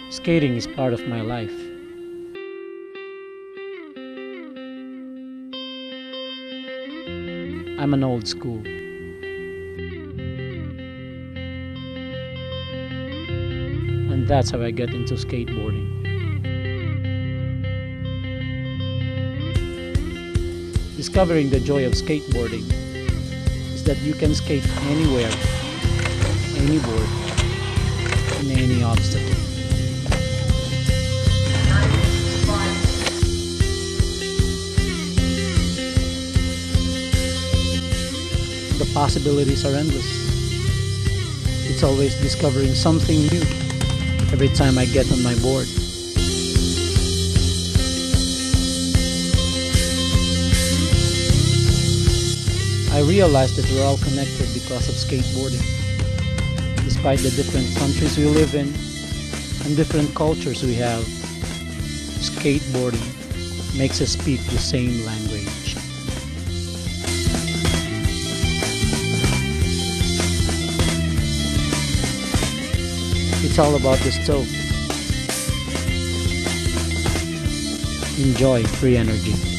Skating is part of my life. I'm an old school. And that's how I get into skateboarding. Discovering the joy of skateboarding is that you can skate anywhere, any board, in any obstacle. The possibilities are endless. It's always discovering something new every time I get on my board. I realized that we're all connected because of skateboarding. Despite the different countries we live in and different cultures we have, skateboarding makes us speak the same language. It's all about the stove. Enjoy free energy.